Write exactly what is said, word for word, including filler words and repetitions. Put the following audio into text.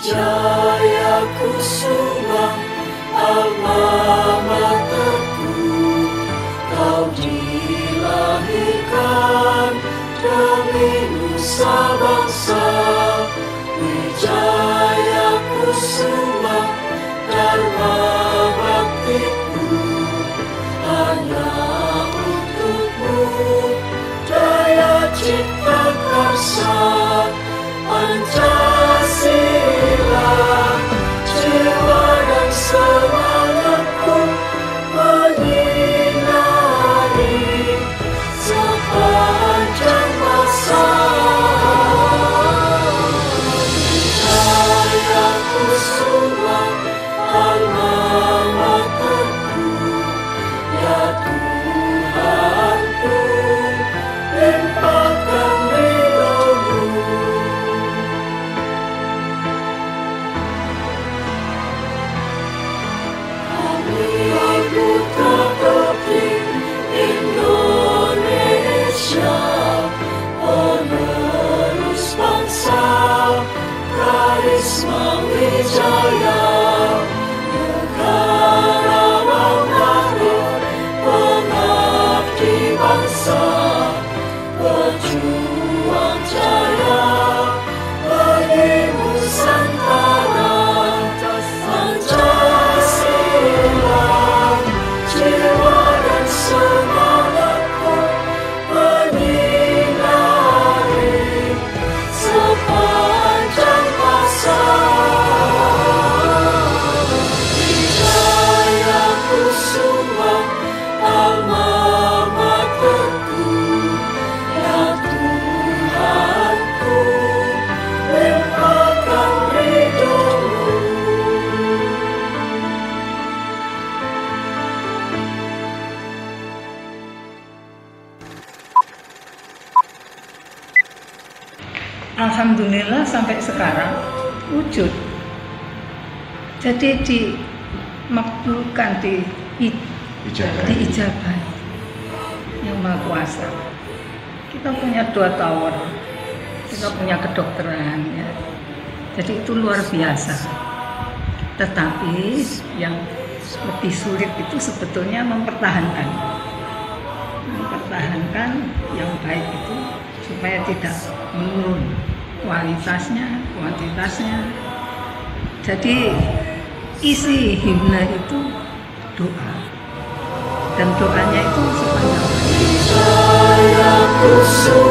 Wijaya Kusuma, alma materku, kau dilahirkan demi nusa bangsa. Wijaya Kusuma, dharma baktiku, hanya untukmu. Daya cipta karsa Pancasila, jiwa dan semangatku menyinari sepanjang masa. Wijaya Kusuma, alma materku, ya Tuhanku, limpahkan ridho-Mu. Putra Terpilih Indonesia, penerus bangsa, karisma wijaya, negarawan arif, pengabdi bangsa, pejuang jaya bagi Nusantara. Pancasila, jiwa dan semangatku menyinari sepanjang masa. Wijaya Kusuma, alma materku, ya Tuhanku, limpahkan ridho-Mu. Alhamdulillah sampai sekarang wujud. Jadi dimakbulkan, di diijabahi yang Maha Kuasa. Kita punya dua tower, kita punya kedokteran ya. Jadi itu luar biasa. Tetapi yang lebih sulit itu sebetulnya mempertahankan, mempertahankan yang baik itu supaya tidak menurun kualitasnya, kuantitasnya. Jadi isi himne itu doa, dan doanya itu sepanjang.